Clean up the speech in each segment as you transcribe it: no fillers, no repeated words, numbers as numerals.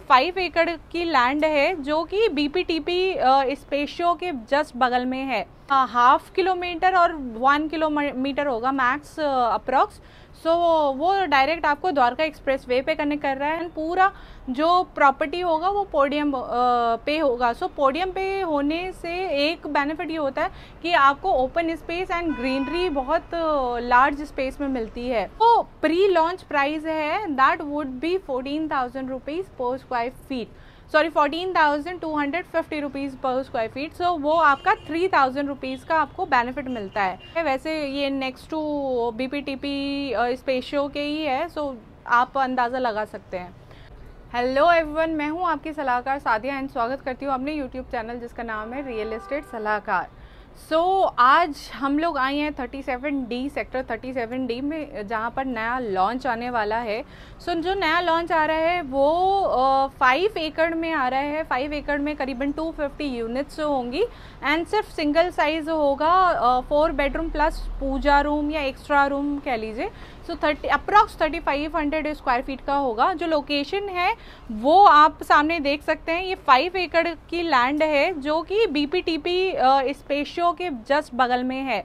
5 एकड़ की लैंड है जो कि बीपीटीपी स्पेशियो के जस्ट बगल में है। 1/2 किलोमीटर और 1 किलोमीटर होगा मैक्स अप्रॉक्स। सो वो डायरेक्ट आपको द्वारका एक्सप्रेस वे पे कनेक्ट कर रहा है। पूरा जो प्रॉपर्टी होगा वो पोडियम पे होगा। सो पोडियम पे होने से एक बेनिफिट ये होता है कि आपको ओपन स्पेस एंड ग्रीनरी बहुत लार्ज स्पेस में मिलती है। तो प्री लॉन्च प्राइस है that would be 14,000 rupees per square feet, sorry 14,250 rupees per square feet. So वो आपका 3,000 रुपीज़ का आपको बेनिफिट मिलता है। वैसे ये नेक्स्ट टू बीपीटीपी स्पेशियो के ही है, सो आप अंदाज़ा लगा सकते हैं। हेलो एवरीवन, मैं हूँ आपकी सलाहकार सादिया एंड स्वागत करती हूँ अपने यूट्यूब चैनल जिसका नाम है रियल एस्टेट सलाहकार। आज हम लोग आए हैं 37D सेक्टर 37D में, जहाँ पर नया लॉन्च आने वाला है। जो नया लॉन्च आ रहा है वो 5 एकड़ में आ रहा है। 5 एकड़ में करीबन 250 यूनिट्स होंगी एंड सिर्फ सिंगल साइज होगा। 4 बेडरूम प्लस पूजा रूम या एक्स्ट्रा रूम कह लीजिए। अप्रॉक्स 3500 स्क्वायर फीट का होगा। जो लोकेशन है वो आप सामने देख सकते हैं। ये 5 एकड़ की लैंड है जो कि बीपीटीपी स्पेशियो के जस्ट बगल में है।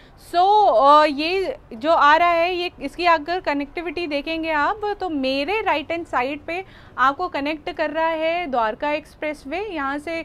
ये जो आ रहा है, ये इसकी अगर कनेक्टिविटी देखेंगे आप तो मेरे राइट हैंड साइड पे आपको कनेक्ट कर रहा है द्वारका एक्सप्रेस वे। यहाँ से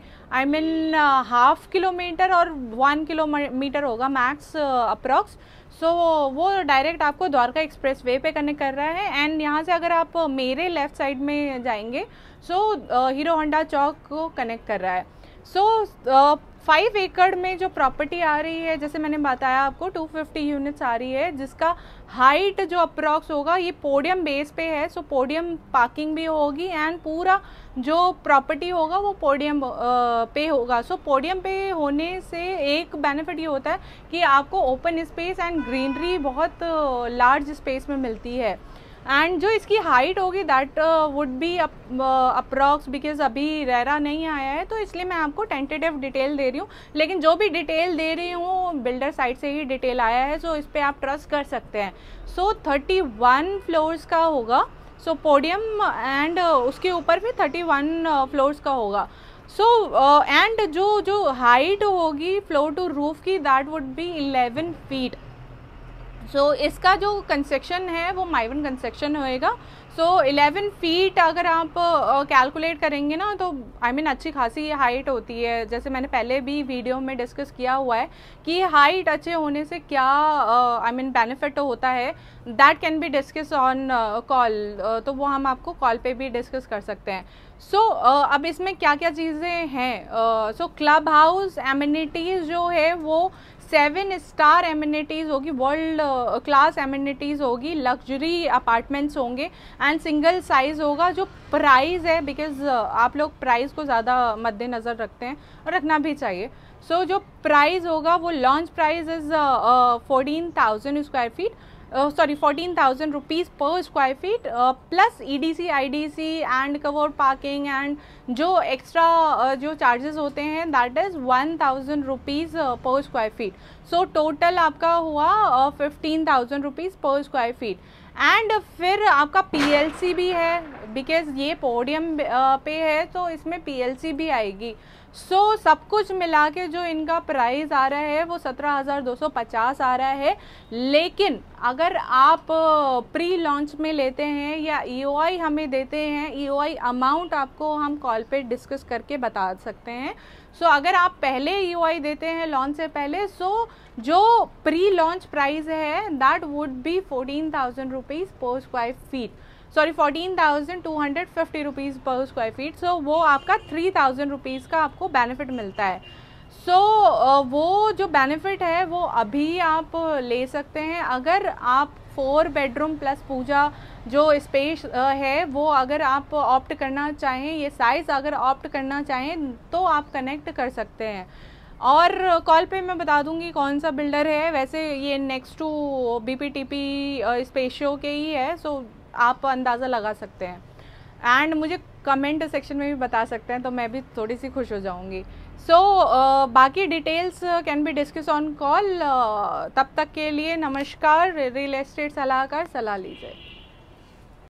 1/2 किलोमीटर और 1 किलोमीटर होगा मैक्स अप्रॉक्स। वो डायरेक्ट आपको द्वारका एक्सप्रेस वे पे कनेक्ट कर रहा है। एंड यहाँ से अगर आप मेरे लेफ़्ट साइड में जाएंगे हीरो होंडा चौक को कनेक्ट कर रहा है। 5 एकड़ में जो प्रॉपर्टी आ रही है, जैसे मैंने बताया आपको 250 यूनिट्स आ रही है, जिसका हाइट जो अप्रॉक्स होगा ये पोडियम बेस पे है। पोडियम पार्किंग भी होगी एंड पूरा जो प्रॉपर्टी होगा वो पोडियम पे होगा। पोडियम पे होने से एक बेनिफिट ये होता है कि आपको ओपन स्पेस एंड ग्रीनरी बहुत लार्ज स्पेस में मिलती है। एंड जो इसकी हाइट होगी that would be approx, because अभी रेरा नहीं आया है तो इसलिए मैं आपको टेंटेटिव डिटेल दे रही हूँ। लेकिन जो भी डिटेल दे रही हूँ बिल्डर साइड से ही डिटेल आया है, इस पर आप ट्रस्ट कर सकते हैं। 31 फ्लोर्स का होगा पोडियम एंड उसके ऊपर भी 31 फ्लोर्स का होगा। एंड जो हाइट होगी फ्लोर टू रूफ की दैट वुड बी 11 फीट। इसका जो कंस्ट्रक्शन है वो माइवन कंस्ट्रक्शन होएगा। 11 फीट अगर आप कैलकुलेट करेंगे ना तो अच्छी खासी हाइट होती है। जैसे मैंने पहले भी वीडियो में डिस्कस किया हुआ है कि हाइट अच्छे होने से क्या बेनिफिट होता है, that can be discuss on call. तो वो हम आपको कॉल पे भी डिस्कस कर सकते हैं। अब इसमें क्या क्या चीज़ें हैं। क्लब हाउस एमिनिटीज़ जो है वो 7 स्टार एमिनिटीज़ होगी, वर्ल्ड क्लास एमिनिटीज़ होगी, लग्जरी अपार्टमेंट्स होंगे एंड सिंगल साइज़ होगा। जो प्राइस है, बिकॉज आप लोग प्राइस को ज़्यादा मद्देनज़र रखते हैं और रखना भी चाहिए। जो प्राइस होगा वो launch price is 14,000 square feet, 14,000 rupees per square feet plus EDC IDC and covered parking and जो एक्स्ट्रा जो चार्जेस होते हैं that is 1,000 rupees per square feet. Total आपका हुआ 15,000 rupees per square feet. And फिर आपका PLC भी है, बिकॉज ये पोडियम पे है तो इसमें PLC भी आएगी। सब कुछ मिला के जो इनका प्राइस आ रहा है वो 17,250 आ रहा है। लेकिन अगर आप प्री लॉन्च में लेते हैं या EOI हमें देते हैं, EOI अमाउंट आपको हम कॉल पे डिस्कस करके बता सकते हैं। अगर आप पहले EOI देते हैं लॉन्च से पहले, जो प्री लॉन्च प्राइस है that would be 14,000 rupees per square feet, 14,250 rupees per square feet. वो आपका 3,000 रुपीज़ का आपको बेनिफिट मिलता है। वो जो बेनिफिट है वो अभी आप ले सकते हैं। अगर आप 4 बेडरूम प्लस पूजा जो स्पेस है वो अगर आप ऑप्ट करना चाहें, ये साइज़ अगर ऑप्ट करना चाहें तो आप कनेक्ट कर सकते हैं। और कॉल पे मैं बता दूंगी कौन सा बिल्डर है। वैसे ये नेक्स्ट टू बीपीटीपी स्पेशियो के ही है, आप अंदाज़ा लगा सकते हैं। एंड मुझे कमेंट सेक्शन में भी बता सकते हैं तो मैं भी थोड़ी सी खुश हो जाऊंगी। बाकी details can be discuss on call. तब तक के लिए नमस्कार। रियल एस्टेट सलाहकार, सलाह लीजिए।